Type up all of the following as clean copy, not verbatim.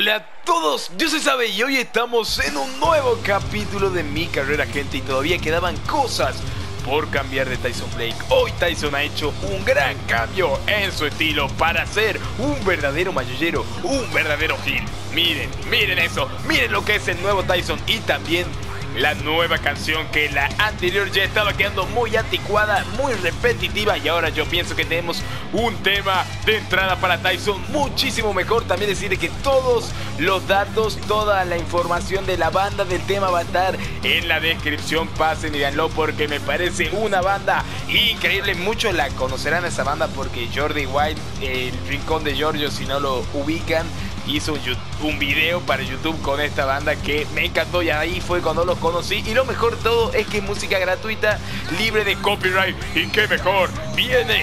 Hola a todos, yo soy Sabe y hoy estamos en un nuevo capítulo de Mi Carrera, gente. Y todavía quedaban cosas por cambiar de Tyson Blake. Hoy Tyson ha hecho un gran cambio en su estilo para ser un verdadero mayullero, un verdadero heel. Miren eso, miren lo que es el nuevo Tyson y también la nueva canción, que la anterior ya estaba quedando muy anticuada, muy repetitiva, y ahora yo pienso que tenemos un tema de entrada para Tyson muchísimo mejor. También decirle que todos los datos, toda la información de la banda del tema va a estar en la descripción. Pasen y véanlo porque me parece una banda increíble. Muchos la conocerán a esa banda porque Jordi White, el Rincón de Giorgio, si no lo ubican, hizo un video para YouTube con esta banda que me encantó y ahí fue cuando los conocí. Y lo mejor de todo es que es música gratuita, libre de copyright. Y qué mejor, viene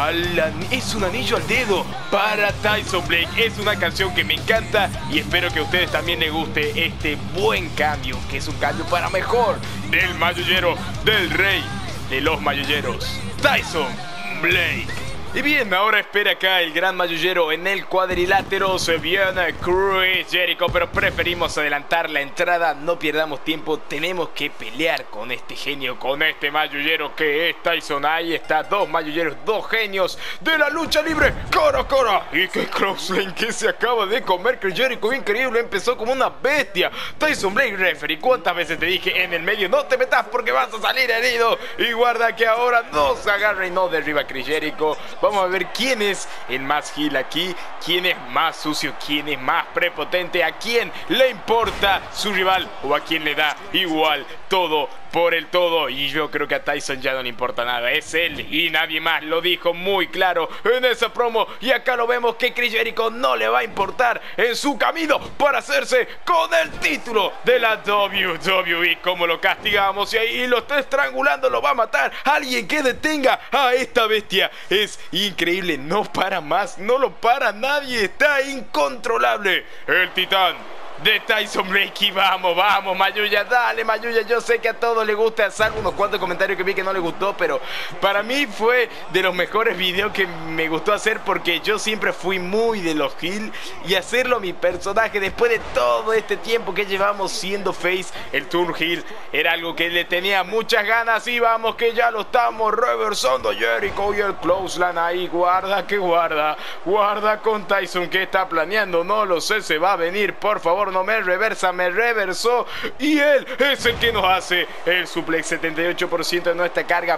es un anillo al dedo para Tyson Blake. Es una canción que me encanta y espero que a ustedes también les guste este buen cambio, que es un cambio para mejor del mayullero, del rey de los mayulleros, Tyson Blake. Y bien, ahora espera acá el gran mayullero en el cuadrilátero. Se viene Chris Jericho, pero preferimos adelantar la entrada. No pierdamos tiempo, tenemos que pelear con este genio, con este mayullero que es Tyson. Ahí está, dos mayulleros, dos genios de la lucha libre, cara a cara. Y qué crosslane que se acaba de comer Chris Jericho, increíble, empezó como una bestia. Tyson Blake, referee, ¿cuántas veces te dije en el medio? No te metas porque vas a salir herido. Y guarda que ahora no se agarra y no derriba a Chris Jericho. Vamos a ver quién es el más heel aquí, quién es más sucio, quién es más prepotente, a quién le importa su rival o a quién le da igual todo por el todo. Y yo creo que a Tyson ya no le importa nada, es él y nadie más. Lo dijo muy claro en esa promo y acá lo vemos que Chris Jericho no le va a importar en su camino para hacerse con el título de la WWE. Como lo castigamos y ahí lo está estrangulando, lo va a matar. Alguien que detenga a esta bestia. Es increíble, no para más, no lo para nadie, está incontrolable el titán de Tyson Blake. Y vamos, Mayuya, dale Mayuya. Yo sé que a todos les gusta, salvo unos cuantos comentarios que vi que no les gustó, pero para mí fue de los mejores videos que me gustó hacer, porque yo siempre fui muy de los heel y hacerlo mi personaje después de todo este tiempo que llevamos siendo face, el turn heel, era algo que le tenía muchas ganas. Y vamos que ya lo estamos reversando Jericho y el clothesline ahí, guarda con Tyson, que está planeando, no lo sé, se va a venir, por favor. No me reversa, me reversó y él es el que nos hace el suplex. 78% de nuestra carga,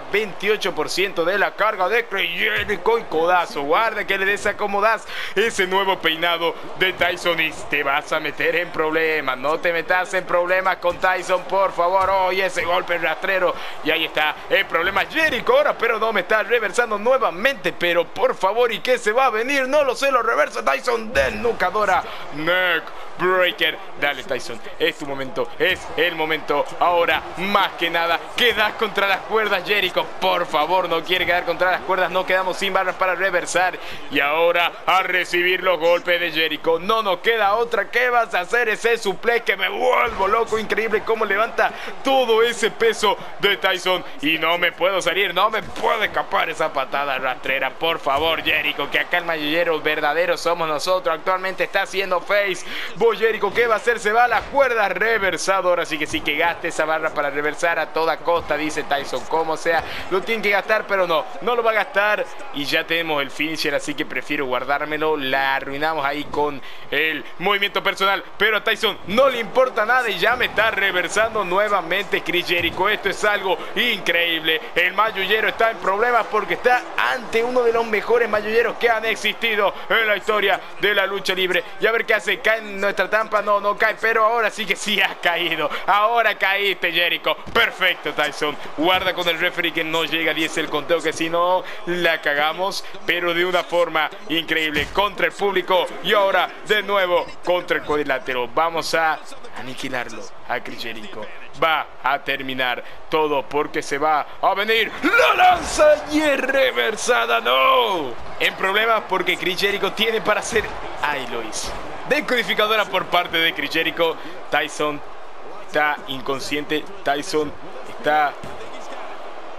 28% de la carga de Chris Jericho y codazo. Guarda que le desacomodas ese nuevo peinado de Tyson y te vas a meter en problemas. No te metas en problemas con Tyson, por favor. Oh, y ese golpe rastrero, y ahí está el problema Jericho ahora, pero no me está reversando nuevamente, pero por favor, ¿y qué se va a venir? No lo sé, lo reversa Tyson del Nucadora Neck Breaker. Dale Tyson, es tu momento, es el momento ahora más que nada. Quedas contra las cuerdas Jericho, por favor, no quiere quedar contra las cuerdas. No quedamos sin barras para reversar y ahora a recibir los golpes de Jericho. No nos queda otra. ¿Qué vas a hacer? Ese suplex que me vuelvo loco. Increíble cómo levanta todo ese peso de Tyson y no me puedo salir, no me puedo escapar esa patada rastrera. Por favor Jericho, que acá el mayullero verdadero somos nosotros. Actualmente está haciendo face. Jericho, ¿qué va a hacer? Se va a las cuerdas, reversado. Ahora sí que gaste esa barra para reversar a toda costa, dice Tyson. Como sea, lo tiene que gastar, pero no lo va a gastar. Y ya tenemos el finisher, así que prefiero guardármelo. La arruinamos ahí con el movimiento personal, pero a Tyson no le importa nada y ya me está reversando nuevamente Chris Jericho. Esto es algo increíble. El mayullero está en problemas porque está ante uno de los mejores mayulleros que han existido en la historia de la lucha libre. Y a ver qué hace. Cae en nuestra trampa, no cae, pero ahora sí que sí ha caído. Ahora caíste Jericho. Perfecto Tyson, guarda con el referee que no llega a 10 el conteo, que si no la cagamos, pero de una forma increíble contra el público. Y ahora de nuevo contra el cuadrilátero. Vamos a aniquilarlo a Chris Jericho. Va a terminar todo porque se va a venir la lanza y es reversada. No, en problemas porque Chris Jericho tiene para hacer. Ahí lo hizo. Decodificadora por parte de Chris Jericho. Tyson está inconsciente. Tyson está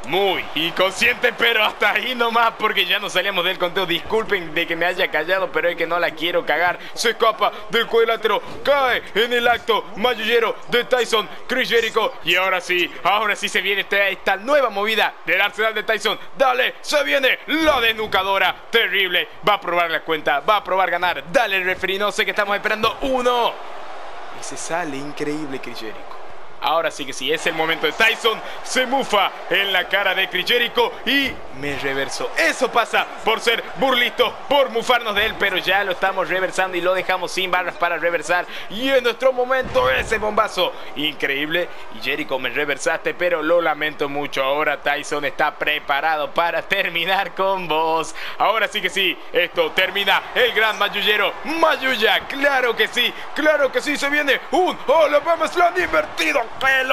muy inconsciente, pero hasta ahí nomás, porque ya nos salíamos del conteo. Disculpen de que me haya callado, pero es que no la quiero cagar. Se escapa del cuadrilátero, cae en el acto mayullero de Tyson, Chris Jericho. Y ahora sí se viene esta nueva movida del arsenal de Tyson. Dale, se viene la denucadora terrible. Va a probar la cuenta, va a probar ganar. Dale, referee, no sé qué estamos esperando. Uno. Y se sale increíble Chris Jericho. Ahora sí que sí, es el momento de Tyson. Se mufa en la cara de Chris Jericho y me reversó. Eso pasa por ser burlito, por mufarnos de él, pero ya lo estamos reversando y lo dejamos sin barras para reversar. Y en nuestro momento ese bombazo increíble. Y Jericho, me reversaste, pero lo lamento mucho. Ahora Tyson está preparado para terminar con vos. Ahora sí que sí, esto termina el gran mayullero. Mayuya, claro que sí, se viene un Alabama Slam invertido.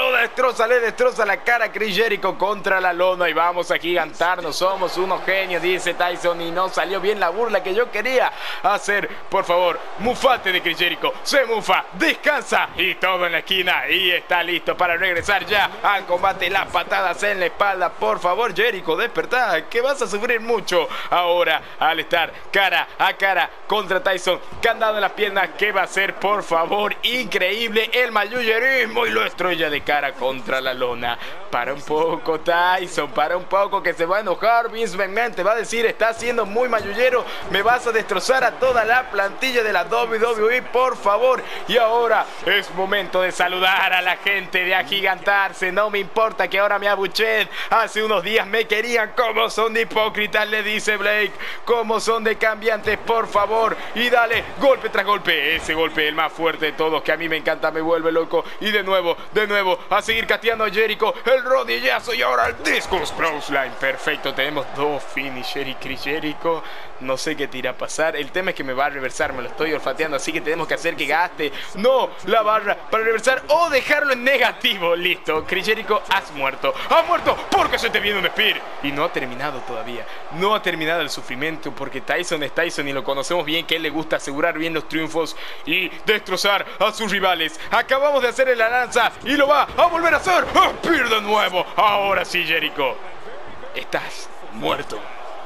Le destroza la cara a Chris Jericho contra la lona y vamos a gigantarnos. Somos unos genios, dice Tyson, y no salió bien la burla que yo quería hacer. Por favor, mufate de Chris Jericho. Se mufa, descansa y todo en la esquina y está listo para regresar ya al combate. Las patadas en la espalda. Por favor, Jericho, despertá, que vas a sufrir mucho ahora al estar cara a cara contra Tyson. Candado en las piernas, ¿qué va a hacer? Por favor, increíble el mayullerismo y lo estrella de cara contra la lona. Para un poco, Tyson, para un poco, que se va a enojar. Vince McMahon te va a decir: estás siendo muy mayullero, me vas a destrozar a toda la plantilla de la WWE, por favor. Y ahora es momento de saludar a la gente, de agigantarse. No me importa que ahora me abuchen. Hace unos días me querían. Como son de hipócritas, le dice Blake. Como son de cambiaentes, por favor. Y dale, golpe tras golpe. Ese golpe, el más fuerte de todos, que a mí me encanta, me vuelve loco. Y de nuevo, a seguir casteando a Jericho. El rodillazo y ahora el Discus Clothesline. Perfecto, tenemos dos finisher y Chris Jericho no sé qué tira a pasar. El tema es que me va a reversar, me lo estoy olfateando, así que tenemos que hacer que gaste la barra para reversar o dejarlo en negativo. Listo, Chris Jericho, has muerto porque se te viene un spear. Y no ha terminado todavía, no ha terminado el sufrimiento, porque Tyson es Tyson y lo conocemos bien, que a él le gusta asegurar bien los triunfos y destrozar a sus rivales. Acabamos de hacer la lanza y lo va a volver a hacer. Spear de nuevo. Ahora sí, Jericho, estás muerto.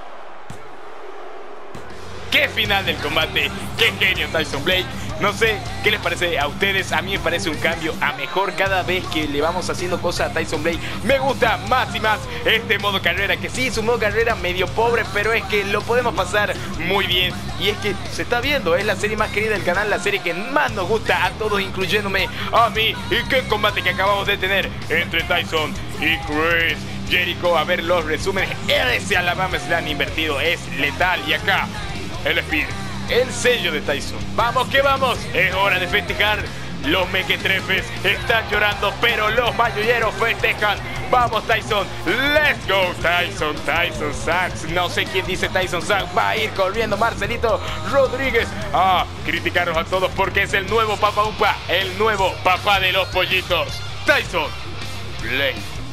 Qué final del combate, qué genio Tyson Blake. No sé qué les parece a ustedes, a mí me parece un cambio a mejor cada vez que le vamos haciendo cosas a Tyson Blake. Me gusta más y más este modo carrera, que sí es un modo carrera medio pobre, pero es que lo podemos pasar muy bien. Y es que se está viendo, es la serie más querida del canal, la serie que más nos gusta a todos, incluyéndome a mí. Y qué combate que acabamos de tener entre Tyson y Chris Jericho. A ver los resúmenes, ese Alabama Slam invertido es letal. Y acá el spear, el sello de Tyson. Vamos que vamos, es hora de festejar. Los mequetrefes están llorando, pero los mayulleros festejan. Vamos Tyson, let's go Tyson, Tyson Sachs. No sé quién dice Tyson Sachs, va a ir corriendo Marcelito Rodríguez a criticarnos a todos porque es el nuevo Papa Upa, el nuevo papá de los pollitos, Tyson Blake.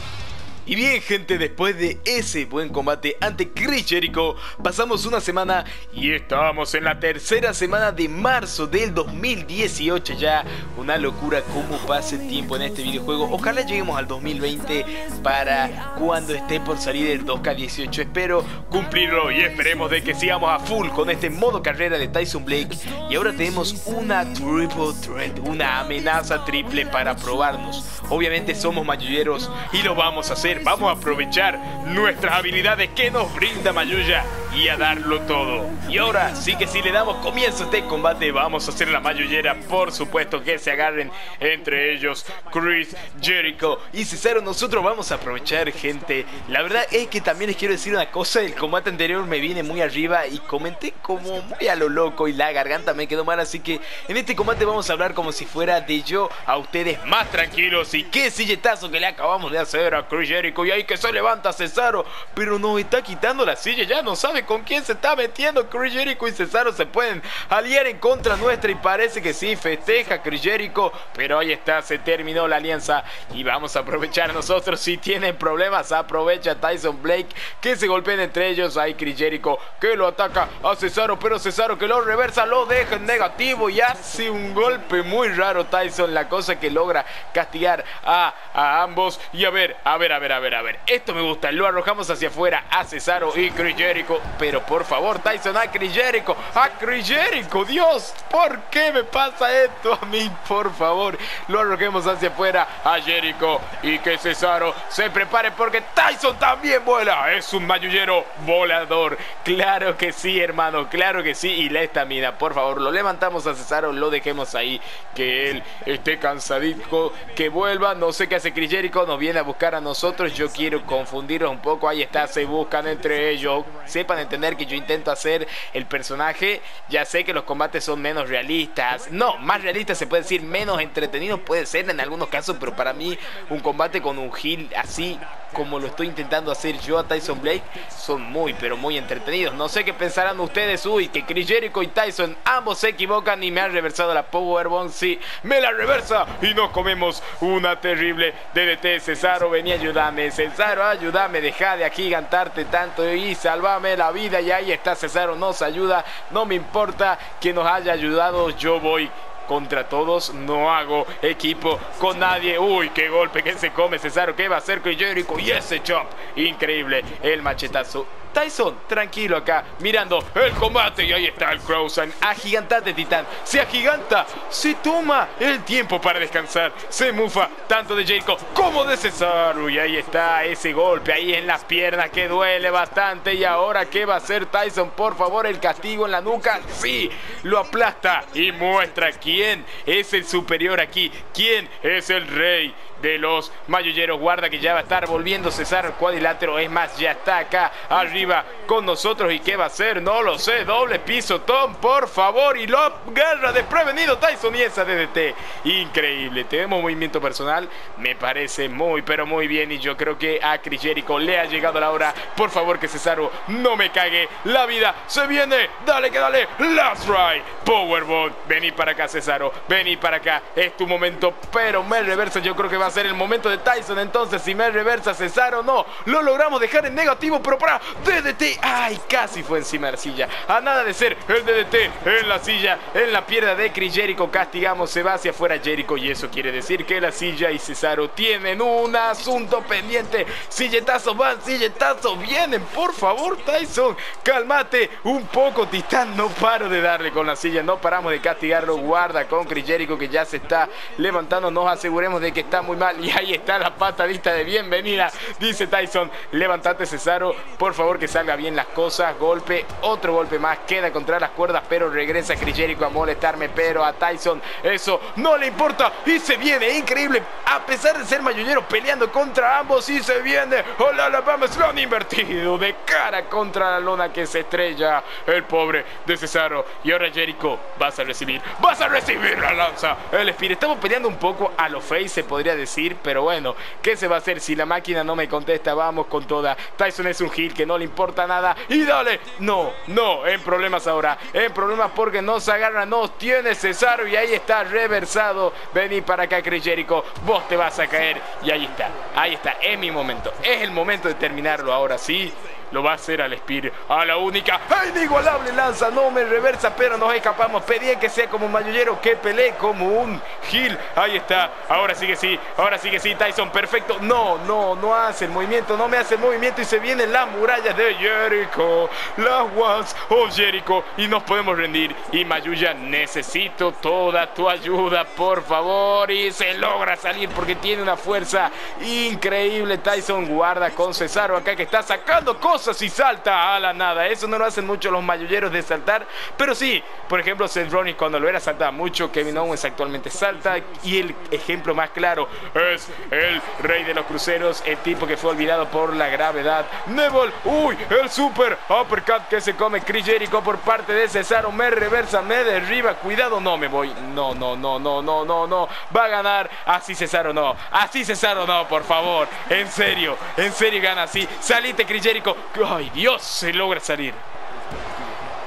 Y bien, gente, después de ese buen combate ante Chris Jericho, pasamos una semana y estamos en la tercera semana de marzo del 2018 ya. Una locura cómo pasa el tiempo en este videojuego. Ojalá lleguemos al 2020 para cuando esté por salir el 2K18. Espero cumplirlo y esperemos de que sigamos a full con este modo carrera de Tyson Blake. Y ahora tenemos una triple threat, una amenaza triple para probarnos. Obviamente somos mayulleros y lo vamos a hacer. Vamos a aprovechar nuestras habilidades que nos brinda Mayuya y a darlo todo. Y ahora sí que sí le damos comienzo a este combate. Vamos a hacer la mayullera, por supuesto que se agarren entre ellos Chris Jericho y Cesaro. Nosotros vamos a aprovechar, gente. La verdad es que también les quiero decir una cosa. El combate anterior me viene muy arriba y comenté como muy a lo loco y la garganta me quedó mal, así que en este combate vamos a hablar como si fuera de yo a ustedes, más tranquilos. Y qué silletazo que le acabamos de hacer a Chris Jericho. Y ahí que se levanta Cesaro, pero nos está quitando la silla. Ya no sabe con quién se está metiendo. Chris Jericho y Cesaro se pueden aliar en contra nuestra y parece que sí, festeja Chris Jericho, pero ahí está, se terminó la alianza y vamos a aprovechar nosotros. Si tienen problemas, aprovecha Tyson Blake, que se golpeen entre ellos. Hay Chris Jericho que lo ataca a Cesaro, pero Cesaro que lo reversa, lo deja en negativo y hace un golpe muy raro Tyson. La cosa que logra castigar a ambos. Y a ver a ver. Esto me gusta. Lo arrojamos hacia afuera a Cesaro y Chris Jericho. Pero por favor, Tyson, a Chris Jericho. A Chris Jericho. Dios, ¿por qué me pasa esto a mí? Por favor, lo arrojemos hacia afuera a Jericho. Y que Cesaro se prepare porque Tyson también vuela. Es un mayullero volador. Claro que sí, hermano. Claro que sí. Y la estamina, por favor, lo levantamos a Cesaro. Lo dejemos ahí. Que él esté cansadito. Que vuelva. No sé qué hace Chris Jericho. Nos viene a buscar a nosotros. Yo quiero confundirlos un poco. Ahí está. Se buscan entre ellos. Sepan entender que yo intento hacer el personaje. Ya sé que los combates son menos realistas. No, más realistas se puede decir. Menos entretenidos puede ser en algunos casos. Pero para mí un combate con un heel así como lo estoy intentando hacer yo a Tyson Blake son muy pero muy entretenidos. No sé qué pensarán ustedes. Uy, que Chris Jericho y Tyson ambos se equivocan y me han reversado la Powerbomb. Sí, me la reversa y nos comemos una terrible DDT. Cesaro, vení, ayúdame. Cesaro, ayúdame, deja de agigantarte tanto y salvame la vida. Y ahí está Cesaro, nos ayuda. No me importa que nos haya ayudado, yo voy contra todos, no hago equipo con nadie. Uy, qué golpe que se come Cesaro. ¿Qué va a hacer Chris Jericho? Y ese chop, increíble, el machetazo. Tyson, tranquilo acá, mirando el combate. Y ahí está el Crowsan, agigantate Titán. Se agiganta, se toma el tiempo para descansar. Se mufa tanto de Jericho como de Cesaro. Y ahí está ese golpe ahí en las piernas que duele bastante. Y ahora, ¿qué va a hacer Tyson? Por favor, el castigo en la nuca. Sí, lo aplasta y muestra quién es el superior aquí. Quién es el rey de los mayulleros. Guarda que ya va a estar volviendo Cesaro el cuadrilátero. Es más, ya está acá arriba con nosotros. ¿Y qué va a hacer? No lo sé. Doble pisotón, por favor. Y lo agarra desprevenido Tyson y esa DDT. Increíble. Tenemos movimiento personal. Me parece muy, pero muy bien. Y yo creo que a Chris Jericho le ha llegado la hora. Por favor, que Cesaro no me cague la vida. Se viene. Dale que dale. Last Ride. Powerbomb. Vení para acá, Cesaro. Vení para acá. Es tu momento. Pero me reversa. Yo creo que va a ser el momento de Tyson. Entonces, si me reversa Cesaro, no. Lo logramos dejar en negativo, pero para DDT. Ay, casi fue encima de la silla. A nada de ser el DDT en la silla, en la pierna de Chris Jericho. Castigamos, se va hacia afuera Jericho. Y eso quiere decir que la silla y Cesaro tienen un asunto pendiente. Silletazos van, silletazos vienen. Por favor, Tyson, cálmate un poco, Titán. No paro de darle con la silla. No paramos de castigarlo. Guarda con Chris Jericho que ya se está levantando. Nos aseguremos de que está muy mal. Y ahí está la patadita de bienvenida. Dice Tyson, levántate Cesaro, por favor que salga bien las cosas. Golpe, otro golpe más, queda contra las cuerdas, pero regresa Chris Jericho a molestarme. Pero a Tyson eso no le importa. Y se viene, increíble, a pesar de ser mayullero, peleando contra ambos. Y se viene, hola, la vamos, lo han invertido de cara contra la lona que se estrella el pobre de Cesaro. Y ahora Jericho, vas a recibir la lanza, el Spear. Estamos peleando un poco a lo face, se podría decir, pero bueno, ¿qué se va a hacer si la máquina no me contesta? Vamos con toda. Tyson es un heel que no le importa nada. Y dale, no, en problemas ahora, en problemas porque nos agarra, nos tiene Cesaro. Y ahí está reversado. Vení para acá Chris Jericho, vos te vas a caer. Y ahí está, es mi momento, es el momento de terminarlo ahora sí. Lo va a hacer al Spear, a la única inigualable lanza, no me reversa, pero nos escapamos. Pedí que sea como un mayullero, que pelee como un heel. Ahí está, ahora sí que sí, Tyson, perfecto. No hace el movimiento, no me hace el movimiento. Y se vienen las murallas de Jericho, las Ones of Jericho, y nos podemos rendir. Y Mayuya, necesito toda tu ayuda, por favor. Y se logra salir porque tiene una fuerza increíble. Tyson guarda con Cesaro acá que está sacando cosas y salta a la nada. Eso no lo hacen mucho los mayulleros de saltar, pero sí, por ejemplo, Seth Rollins cuando lo era saltaba mucho. Kevin Owens actualmente salta. Y el ejemplo más claro es el rey de los cruceros, el tipo que fue olvidado por la gravedad, Neville. Uy, el super uppercut que se come Chris Jericho por parte de Cesaro. Me reversa, me derriba, cuidado, no me voy. No, va a ganar así Cesaro, no, por favor, en serio gana así. Salite Chris Jericho. Ay, Dios, se logra salir.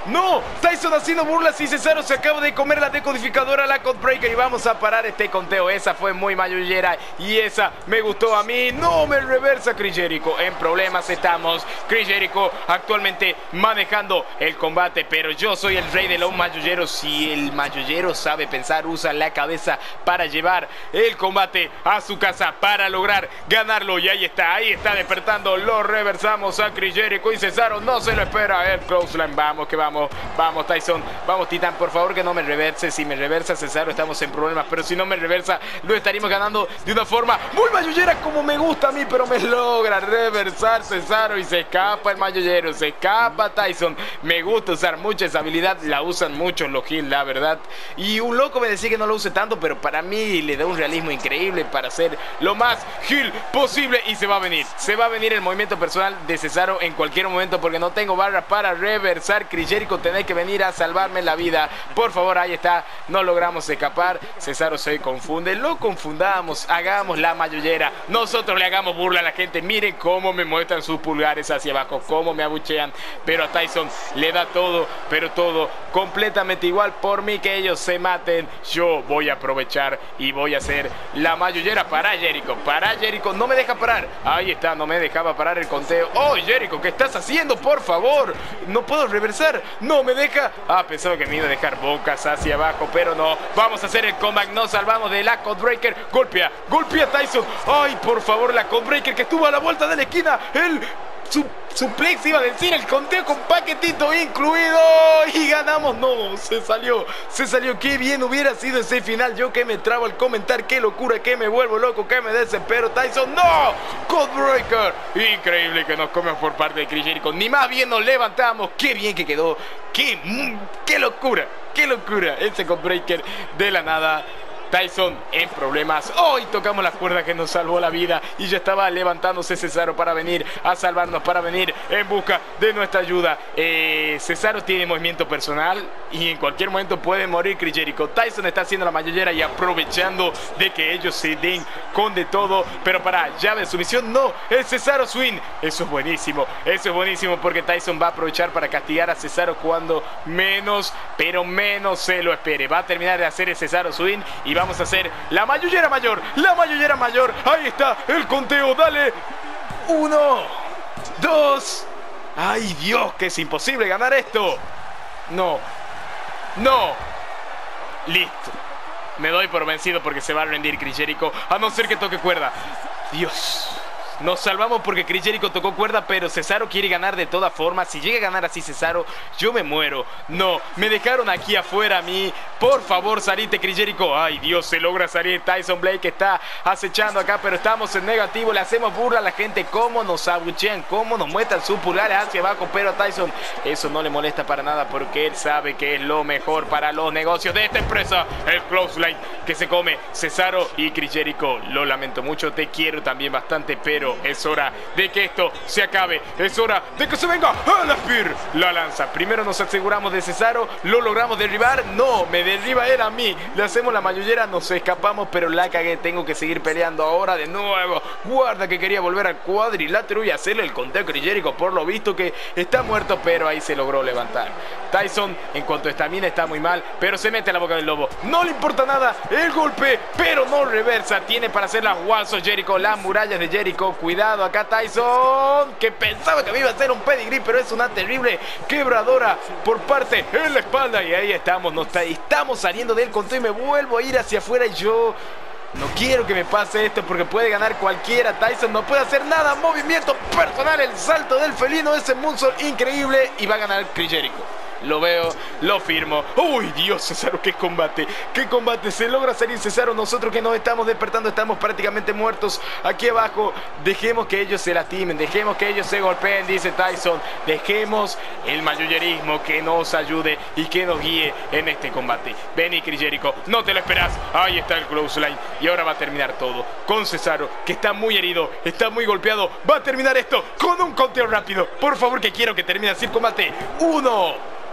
No, Tyson haciendo burlas y Cesaro se acaba de comer la decodificadora, la Codebreaker, y vamos a parar este conteo. Esa fue muy mayullera y esa me gustó a mí. No me reversa Chris Jericho. En problemas estamos. Chris Jericho actualmente manejando el combate, pero yo soy el rey de los mayulleros. Si el mayullero sabe pensar, usa la cabeza para llevar el combate a su casa para lograr ganarlo. Y ahí está despertando. Lo reversamos a Chris Jericho y Cesaro no se lo espera. El clothesline, vamos que vamos. Vamos Tyson, vamos Titan, por favor que no me reverse. Si me reversa Cesaro estamos en problemas, pero si no me reversa lo estaríamos ganando de una forma muy mayullera como me gusta a mí, pero me logra reversar Cesaro y se escapa el mayullero, se escapa Tyson. Me gusta usar mucho esa habilidad, la usan muchos los Hill, la verdad. Y un loco me decía que no lo use tanto, pero para mí le da un realismo increíble para hacer lo más Hill posible. Y se va a venir el movimiento personal de Cesaro en cualquier momento, porque no tengo barra para reversar. Chris Jericho, tenés que venir a salvarme la vida, por favor. Ahí está, no logramos escapar. Cesaro se confunde, lo confundamos, hagamos la mayullera, nosotros le hagamos burla a la gente. Miren cómo me muestran sus pulgares hacia abajo, cómo me abuchean, pero a Tyson le da todo, pero todo completamente igual. Por mí que ellos se maten, yo voy a aprovechar y voy a hacer la mayullera para Jericho. No me deja parar, ahí está, no me dejaba parar el conteo. Oh Jericho, ¿qué estás haciendo? Por favor, no puedo reversar, no me deja. Pensaba que me iba a dejar bocas hacia abajo, pero no. Vamos a hacer el comeback, nos salvamos de la Codebreaker. Golpea Tyson. Ay, por favor, la Codebreaker que estuvo a la vuelta de la esquina. El suplex iba a decir, el conteo con paquetito incluido. Y ganamos. No, se salió. Qué bien hubiera sido ese final. Yo que me trabo al comentar, qué locura, que me vuelvo loco, que me desespero. Tyson, no. Codebreaker. Increíble que nos comemos por parte de Chris Jericho. Ni más bien nos levantamos. Qué bien que quedó. Qué locura. Ese Codebreaker de la nada. Tyson en problemas. Hoy tocamos la cuerda que nos salvó la vida y ya estaba levantándose Cesaro para venir a salvarnos, para venir en busca de nuestra ayuda. Cesaro tiene movimiento personal y en cualquier momento puede morir Chris Jericho. Tyson está haciendo la mayullera y aprovechando de que ellos se den con de todo, pero para llave de sumisión no, el Cesaro Swing. Eso es buenísimo porque Tyson va a aprovechar para castigar a Cesaro cuando menos, pero menos se lo espere. Va a terminar de hacer el Cesaro Swing y vamos a hacer la mayullera mayor. Ahí está el conteo, dale. 1, 2. Ay Dios, que es imposible ganar esto. No. Listo. Me doy por vencido porque se va a rendir Chris Jericho, a no ser que toque cuerda. Dios. Nos salvamos porque Chris Jericho tocó cuerda, pero Cesaro quiere ganar de todas formas. Si llega a ganar así Cesaro, yo me muero. No, me dejaron aquí afuera a mí. Por favor, salite Chris Jericho. Ay Dios, se logra salir. Tyson Blake está acechando acá, pero estamos en negativo. Le hacemos burla a la gente, cómo nos abuchean, cómo nos muestran sus pulgares hacia abajo. Pero a Tyson eso no le molesta para nada porque él sabe que es lo mejor para los negocios de esta empresa. El clothesline que se come Cesaro y Chris Jericho. Lo lamento mucho, te quiero también bastante, pero es hora de que esto se acabe. Es hora de que se venga a Spear. La lanza. Primero nos aseguramos de Cesaro. Lo logramos derribar. No, me derriba él a mí. Le hacemos la mayullera. Nos escapamos, pero la cagué. Tengo que seguir peleando ahora de nuevo. Guarda que quería volver al cuadrilátero y hacerle el conteo a Chris Jericho. Por lo visto que está muerto, pero ahí se logró levantar. Tyson, en cuanto a estamina, está muy mal, pero se mete a la boca del lobo. No le importa nada el golpe, pero no reversa. Tiene para hacer las walls of Jericho, las murallas de Jericho. Cuidado acá Tyson, que pensaba que me iba a hacer un pedigrí, pero es una terrible quebradora por parte en la espalda. Y ahí estamos, estamos saliendo del conteo y me vuelvo a ir hacia afuera. Y yo no quiero que me pase esto porque puede ganar cualquiera. Tyson no puede hacer nada. Movimiento personal, el salto del felino, ese moonsault increíble, y va a ganar Chris Jericho. Lo veo, lo firmo. ¡Uy, Dios, Cesaro! ¡Qué combate! ¡Qué combate! Se logra salir Cesaro. Nosotros que nos estamos despertando estamos prácticamente muertos aquí abajo. Dejemos que ellos se lastimen. Dejemos que ellos se golpeen, dice Tyson. Dejemos el mayullerismo que nos ayude y que nos guíe en este combate. Vení, Chris Jericho. No te lo esperás. Ahí está el clothesline. Y ahora va a terminar todo con Cesaro, que está muy herido, está muy golpeado. Va a terminar esto con un conteo rápido. Por favor, que quiero que termine así el combate. 1,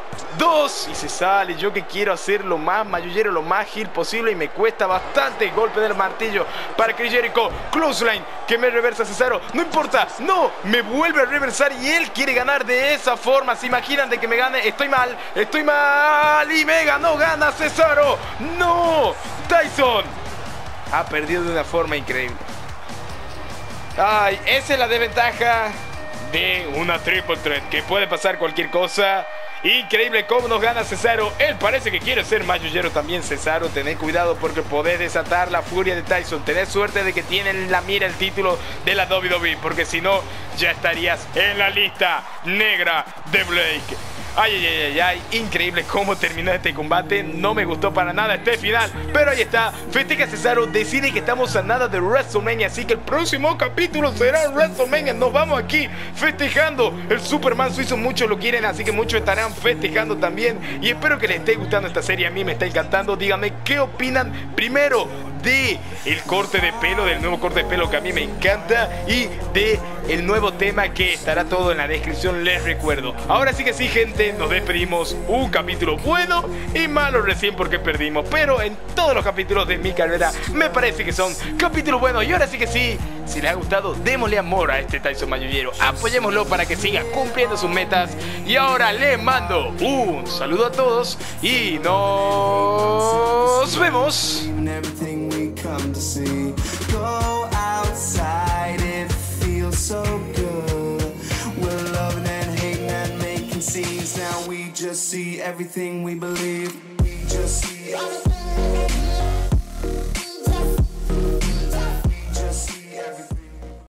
2 y se sale. Yo que quiero hacer lo más mayullero, lo más heal posible, y me cuesta bastante. Golpe del martillo para Chris Jericho. Clothesline que me reversa Cesaro. No importa, no, me vuelve a reversar y él quiere ganar de esa forma. ¿Se imaginan de que me gane? Estoy mal y me ganó. Gana Cesaro. No, Tyson ha perdido de una forma increíble. Ay, esa es la desventaja de una triple threat, que puede pasar cualquier cosa. Increíble cómo nos gana Cesaro. Él parece que quiere ser mayullero también. Cesaro, tened cuidado porque podés desatar la furia de Tyson. Tened suerte de que tienen la mira el título de la WWE, porque si no, ya estarías en la lista negra de Blake. Ay, increíble cómo terminó este combate. No me gustó para nada este final, pero ahí está. Festeja Cesaro, decide que estamos a nada de WrestleMania, así que el próximo capítulo será WrestleMania. Nos vamos aquí festejando. El Superman suizo muchos lo quieren, así que muchos estarán festejando también. Y espero que les esté gustando esta serie. A mí me está encantando. Díganme qué opinan primero de el corte de pelo, del nuevo corte de pelo que a mí me encanta, y de el nuevo tema, que estará todo en la descripción, les recuerdo. Ahora sí que sí, gente, nos despedimos. Un capítulo bueno y malo recién porque perdimos, pero en todos los capítulos de mi carrera me parece que son capítulos buenos. Y ahora sí que sí, si les ha gustado, démosle amor a este Tyson mayullero, apoyémoslo para que siga cumpliendo sus metas. Y ahora les mando un saludo a todos y nos vemos. Come to see, go outside, it feels so good. We're loving and hating and making scenes. Now we just see everything we believe. We just see everything.